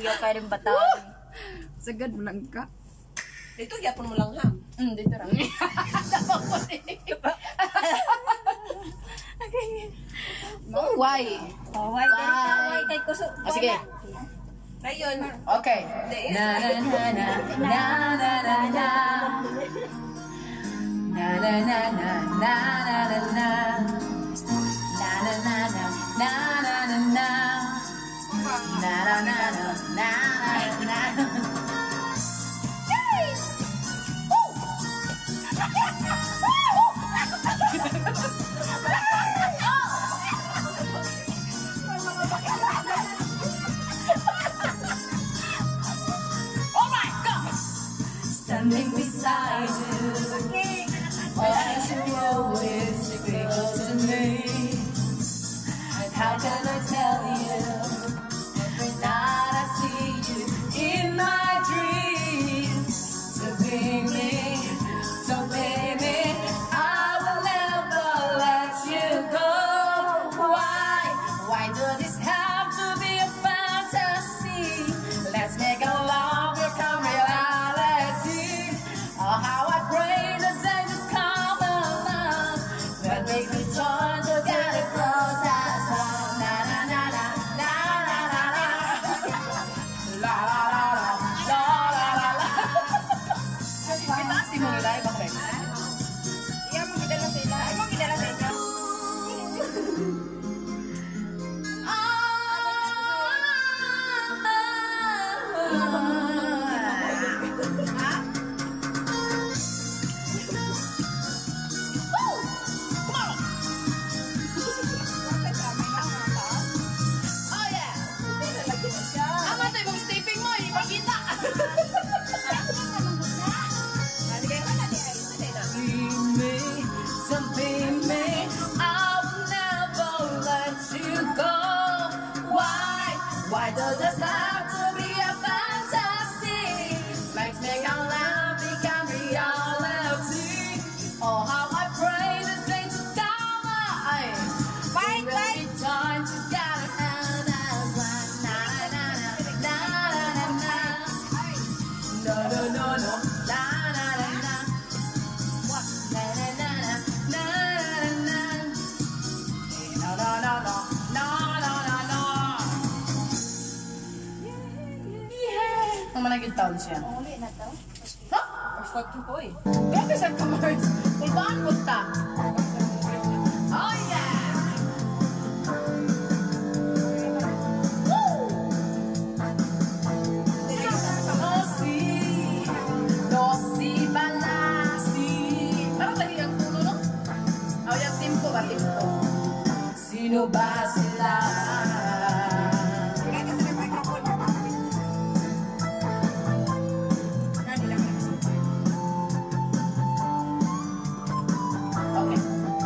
Iyo ka rin bataon. Sagad mo lang ka. Dito, yapon mo lang ha. Dito lang. Why? Oh, why? Why? Kay kuso. Sige. Ayun. Okay. Na na na na na na na na. Na na na na na na na na. Na na na na na na na na. Na na na na na na na. Standing beside you, as you always stick close to me. And how can I tell you? Every night I see you in my dreams. So baby, I will never let you go. Why? Why does this have to be a fantasy? Let's make our love become reality. Oh, how I pray the day to come along, that make me join together close as one. Na na na na na na na na. La la la la la la la la. Kita si mo nila ibang Rex. Iya mo gidala sa ila. Ay mo gidala sa ila. Why does this have to be a fantasy? Let's make our love become reality. Oh, how I pray the day to come. Why? Time together and as one. Na na na na na na na. No no no no. Na na na na. What? Na na na na na na na. No no no no. No no no no. Ang managid taon siya. Uli na to. Ha? First ko po eh. Grabe sa kamards. Kulbaan mo ta. Oh yeah! Woo! Dosi, balasi. Parang lagi ang tulo, no? Aw, yung tempo ba? Tempo. Sino ba sila? Kaya kasi may microphone. Okay.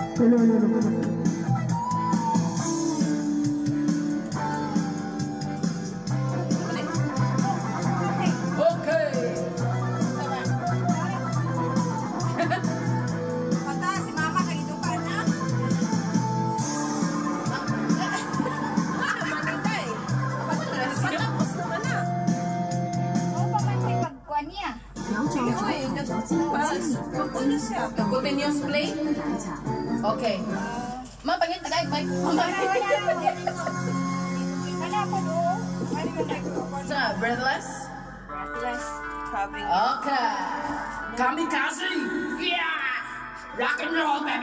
Okay. Pata si mama kay dukan na. Patapos naman na. O pa man may pagkuan niya. Uy, nagpapala siya. Continuous play? Okay. Mapangit tagay, Mike. Wala ko do. Ano man microphone? Sa breathless? Less. Having Okay. Kamikaze! Yeah! Rock and roll, baby!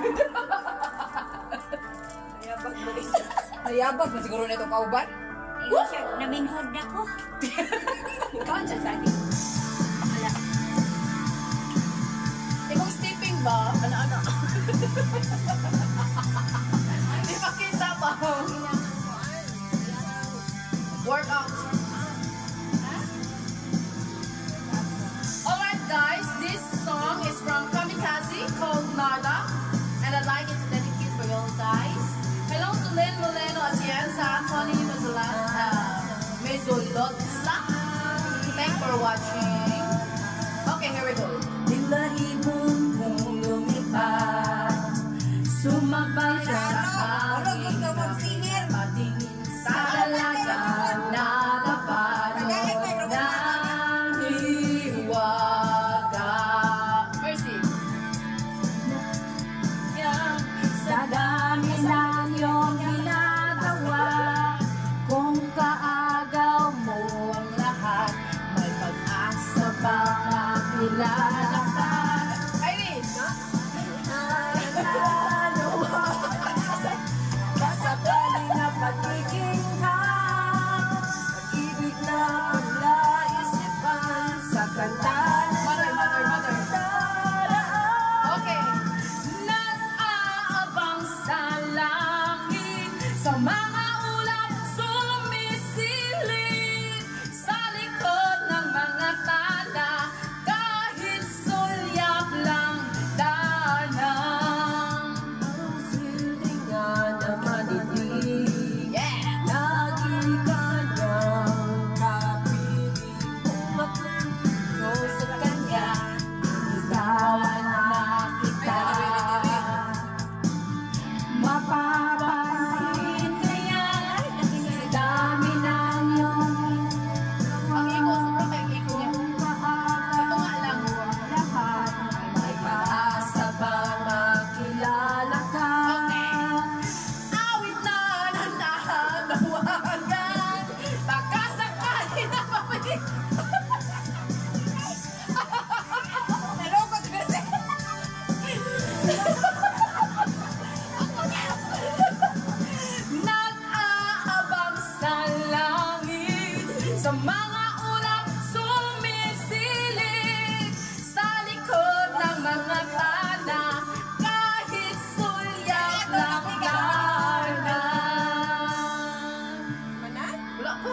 Ayabag mo rin. Nayabag na siguro na itong kauban. Hindi siya. Naminhod ako. Ikaw ang siya sa akin. Kung stepping ba? Ano? Hindi makita ba? Workout. Alright guys, this song is from Kamikaze called Narda. And I'd like it to dedicate for you all guys. Hello to Lynn Moleno Atienza, Anthony Mezolotsa. Thanks for watching. Okay, here we go. Ibon kong lumipad, sumabay sa aking patingin sa dalagang nalabay. Sa mga ulap sumisilip sa likod ng mga tala, kahit sulyap lang dagat. Mana? Wala pa.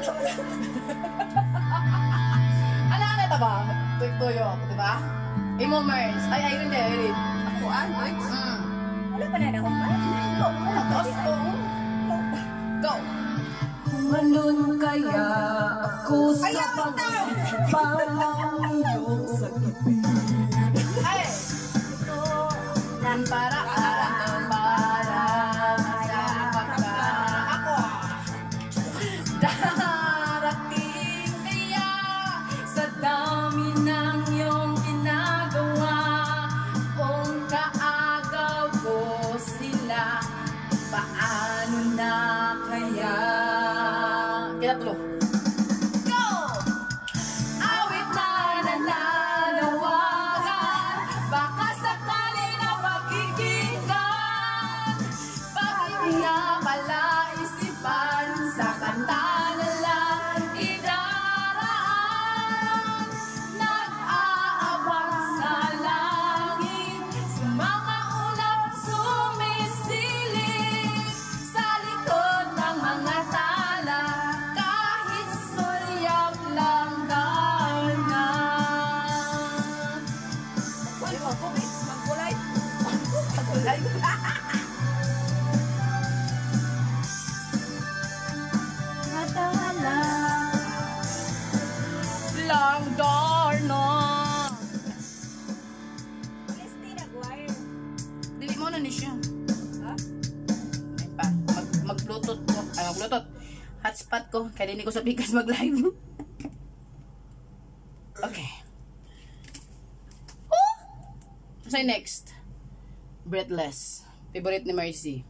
Ano ito ba? Tuyo ako, diba? Imo Mers. Ay, Irene din, Irene. Ako Max? Wala pa na akong ba? Tapos to. Go. Manon kaya ako sa pagpalang iyong sakit. Ay! Para sa ako. Darating kaya sa dami ng iyong ginagawa, kung kaagaw ko sila, paano na kaya? Kaya tulo. Go! Awit na nananawagan, baka sakali na pakikinggan. Bakit nga pala isipan sa kanta na lang idaraan? Nag-aabang sa langit, sa mga ulap sumisilip sa likod ng mga tala, kahit sulyap lang dagat. Wala mo ako, magkulay. Magulay. Matala. Lang darna. Christina Guire. Dili mo na ni siya. Ha? Ay pa, mag-bluetooth ko. Ay, mag-bluetooth. Hotspot ko. Kaya hindi ko sa bigas mag-live. Okay. Oh! Sa'yo next. Breathless. Favorite ni Mercy.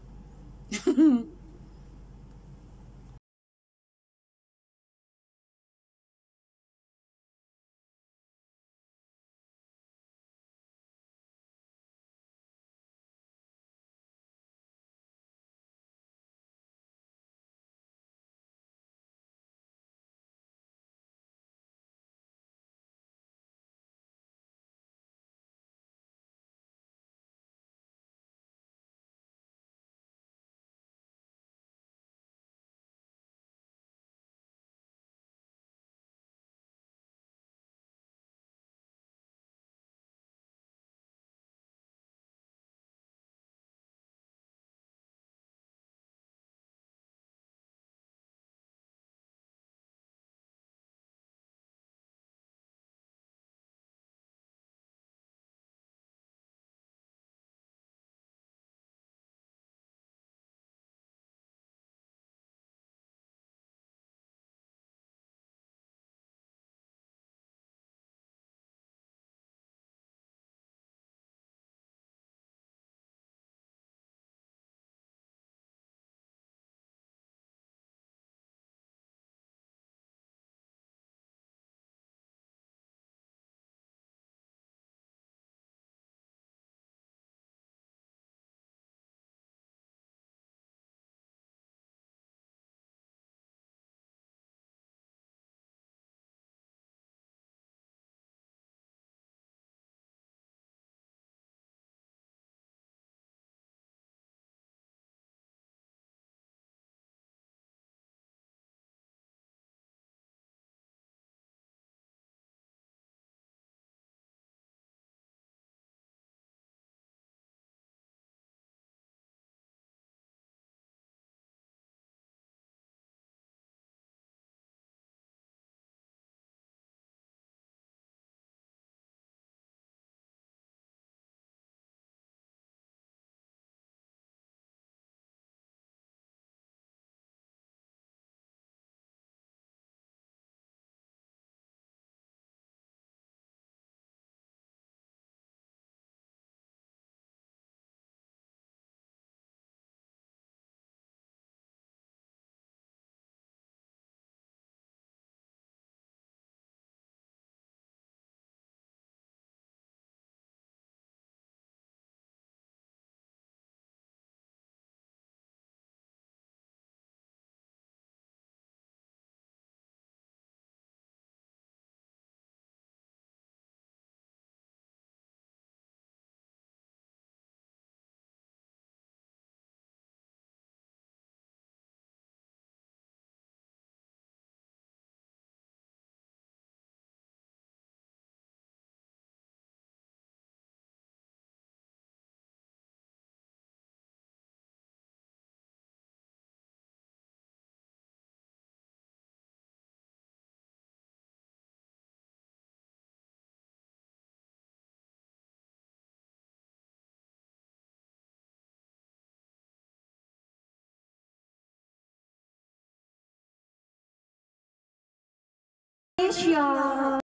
Asia.